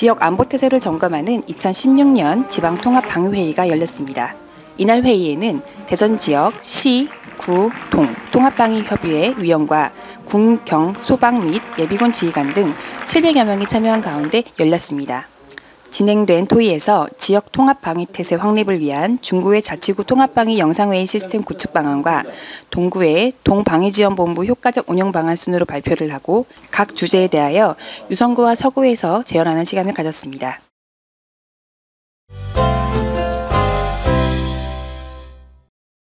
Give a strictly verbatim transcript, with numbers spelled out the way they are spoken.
지역 안보태세를 점검하는 이천십육 년 지방통합방위회의가 열렸습니다. 이날 회의에는 대전 지역 시, 구, 동 통합방위협의회 위원과 군, 경, 소방 및 예비군 지휘관 등 칠백여 명이 참여한 가운데 열렸습니다. 진행된 토의에서 지역 통합방위태세 확립을 위한 중구의 자치구 통합방위 영상회의 시스템 구축 방안과 동구의 동방위지원본부 효과적 운영 방안 순으로 발표를 하고 각 주제에 대하여 유성구와 서구에서 제언하는 시간을 가졌습니다.